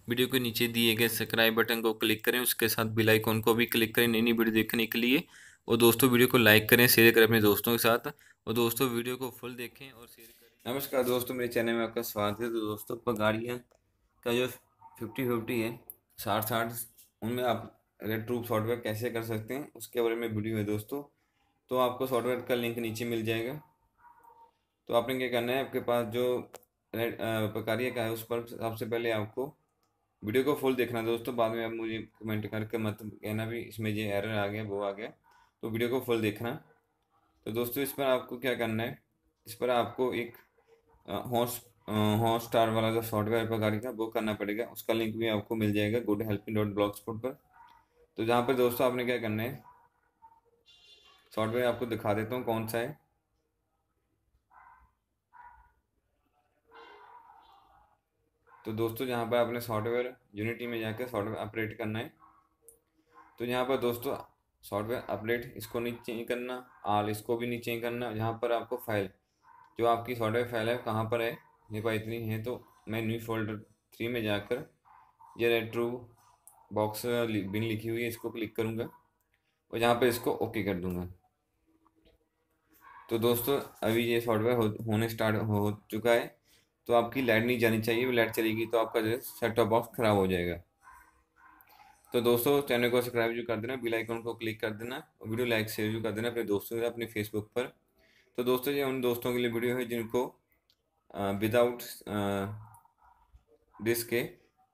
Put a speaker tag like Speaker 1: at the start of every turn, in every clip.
Speaker 1: Video के नीचे दिए गए सब्सक्राइब बटन को क्लिक करें, उसके साथ बेल आइकन को भी क्लिक करें नई नई वीडियो देखने के लिए। और दोस्तों वीडियो को लाइक करें, शेयर करें अपने दोस्तों के साथ। और दोस्तों वीडियो को फुल देखें और शेयर करें। नमस्कार दोस्तों, मेरे चैनल में आपका स्वागत है। तो दोस्तों पर गाड़ियाँ का जो 50-50 है, 60-60, उनमें आप रेड ट्रूप सॉफ्टवेयर कैसे कर सकते हैं उसके बारे में वीडियो है दोस्तों। तो आपको सॉफ्टवेयर का लिंक नीचे मिल जाएगा। तो आपने क्या करना है, आपके पास जो रेड पकारिया का है उस पर सबसे पहले आपको वीडियो को फुल देखना दोस्तों। बाद में आप मुझे कमेंट करके मत कहना भी इसमें ये एरर आ गया वो आ गया। तो वीडियो को फुल देखना। तो दोस्तों इस पर आपको क्या करना है, इस पर आपको एक हॉट स्टार वाला जो सॉफ्टवेयर पर गाड़ी का वो करना पड़ेगा। उसका लिंक भी आपको मिल जाएगा goodhelping.blogspot पर। तो जहाँ पर दोस्तों आपने क्या करना है, सॉफ्टवेयर आपको दिखा देता हूँ कौन सा है। तो दोस्तों यहाँ पर आपने सॉफ्टवेयर यूनिटी में जाकर सॉफ्टवेयर अपडेट करना है। तो यहाँ पर दोस्तों सॉफ्टवेयर अपडेट इसको नहीं चेंज करना, आल इसको भी नहीं चेंज करना। यहाँ पर आपको फाइल, जो आपकी सॉफ्टवेयर फाइल है कहाँ पर है, मेरे पास इतनी है तो मैं न्यू फोल्डर 3 में जाकर ये रेट्रो बॉक्स बिन लिखी हुई है इसको क्लिक करूँगा और यहाँ पर इसको ओके कर दूँगा। तो दोस्तों अभी ये सॉफ्टवेयर होने स्टार्ट हो चुका है। तो आपकी लाइट नहीं जानी चाहिए, लाइट चलेगी तो आपका जो सेट टॉप बॉक्स ख़राब हो जाएगा। तो दोस्तों चैनल को सब्सक्राइब भी कर देना, बेल आइकन को क्लिक कर देना और वीडियो लाइक शेयर भी कर देना अपने दोस्तों के साथ अपने फेसबुक पर। तो दोस्तों ये उन दोस्तों के लिए वीडियो है जिनको विदाउट डिस्क के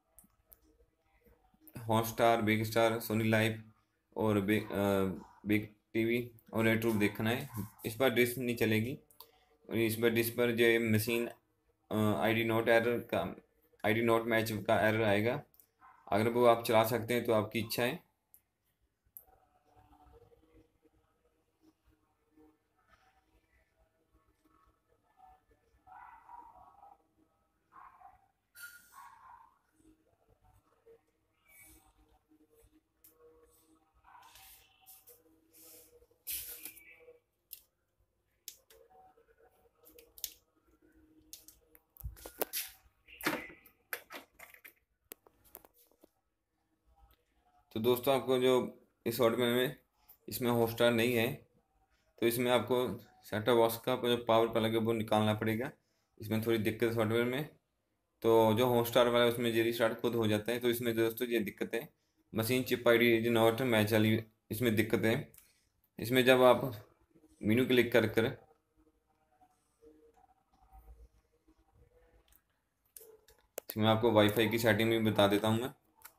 Speaker 1: Hotstar, Big Star, Sony LIV और बिग टीवी और रेट्रो देखना है। इस पर डिस्क नहीं चलेगी और इस पर डिस्क पर जो मशीन आईडी नोट एरर का, आईडी नोट मैच का एरर आएगा। अगर वो आप चला सकते हैं तो आपकी इच्छा है। तो दोस्तों आपको जो इस सॉफ्टवेयर में इसमें हॉटस्टार नहीं है तो इसमें आपको सेटअप बॉक्स का जो पावर प्लग है वो निकालना पड़ेगा। इसमें थोड़ी दिक्कत है सॉफ्टवेयर में। तो जो हॉटस्टार वाला है उसमें जे स्टार्ट खुद हो जाता है। तो इसमें दोस्तों ये दिक्कत है, machine chip I D not match वाली इसमें दिक्कत है। इसमें जब आप मेनू क्लिक कर कर इसमें आपको वाईफाई की सेटिंग भी बता देता हूँ मैं।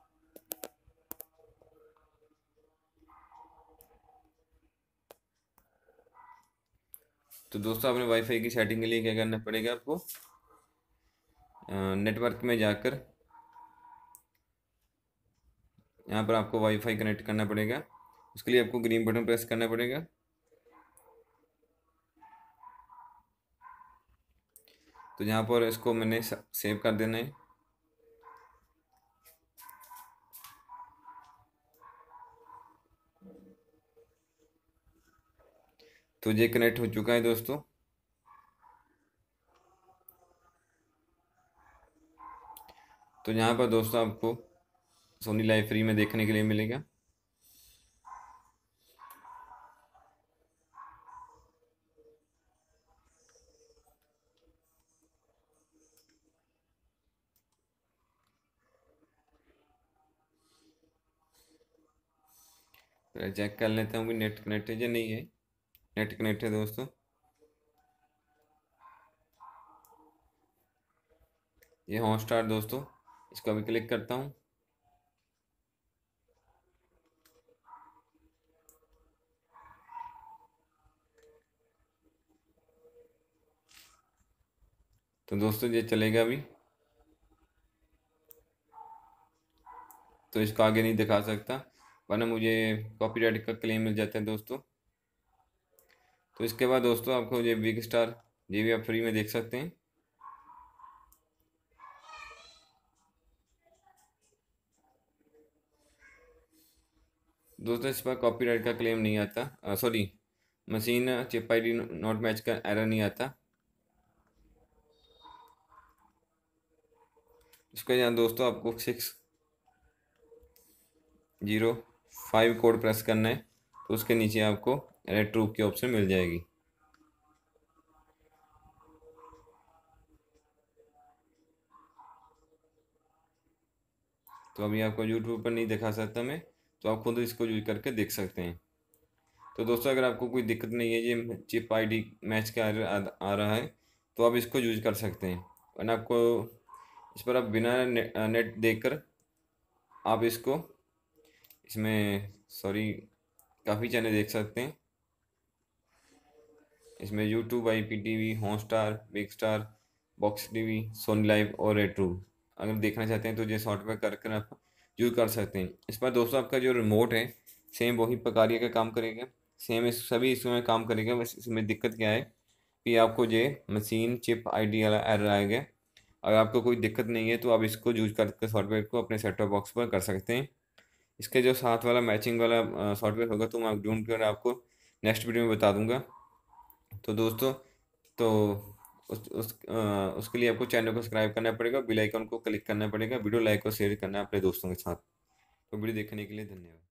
Speaker 1: तो दोस्तों अपने वाईफाई की सेटिंग के लिए क्या करना पड़ेगा, आपको नेटवर्क में जाकर यहाँ पर आपको वाईफाई कनेक्ट करना पड़ेगा। उसके लिए आपको ग्रीन बटन प्रेस करना पड़ेगा। तो यहाँ पर इसको मैंने सेव कर देना है। तो ये कनेक्ट हो चुका है दोस्तों। तो यहाँ पर दोस्तों आपको सोनी लाइव फ्री में देखने के लिए मिलेगा। तो चेक कर लेता हूँ कि नेट कनेक्ट है या नहीं है। नेट कनेक्ट है दोस्तों। ये हॉटस्टार दोस्तों, इसको भी क्लिक करता हूँ। तो दोस्तों ये चलेगा अभी, तो इसको आगे नहीं दिखा सकता वरना मुझे कॉपीराइट का क्लेम मिल जाता है दोस्तों। तो इसके बाद दोस्तों आपको ये बिग स्टार ये भी आप फ्री में देख सकते हैं। दोस्तों इस पर कॉपीराइट का क्लेम नहीं आता, sorry, machine chip I D not match का एरर नहीं आता। उसके यहाँ दोस्तों आपको 605 कोड प्रेस करना है, तो उसके नीचे आपको रेड ट्रूप की ऑप्शन मिल जाएगी। तो अभी आपको यूट्यूब पर नहीं दिखा सकता मैं, तो आप खुद इसको यूज करके देख सकते हैं। तो दोस्तों अगर आपको कोई दिक्कत नहीं है, ये चिप आईडी मैच का आ रहा है, तो आप इसको यूज कर सकते हैं। वरना आपको इस पर आप बिना नेट देखकर आप इसको इसमें सॉरी काफ़ी चैनल देख सकते हैं। इसमें YouTube, IPTV, Hotstar, Big Star, box TV, Sony LIV और रेट्रो अगर देखना चाहते हैं तो ये सॉफ्टवेयर करके आप यूज़ कर सकते हैं। इस पर दोस्तों आपका जो रिमोट है सेम वही प्रकार का काम करेगा, सेम इस सभी इसमें काम करेगा। बस इसमें दिक्कत क्या है कि आपको ये मशीन चिप आईडी वाला एरर आएगा। अगर आपको कोई दिक्कत नहीं है तो आप इसको यूज करके सॉफ्टवेयर को अपने सेट टॉप बॉक्स पर कर सकते हैं। इसके जो साथ वाला मैचिंग वाला सॉफ्टवेयर होगा तो मैं ढूंढ कर आपको नेक्स्ट वीडियो में बता दूंगा। तो दोस्तों, तो उसके लिए आपको चैनल को सब्सक्राइब करना पड़ेगा, बेल आइकन को क्लिक करना पड़ेगा, वीडियो लाइक और शेयर करना है अपने दोस्तों के साथ। तो वीडियो देखने के लिए धन्यवाद।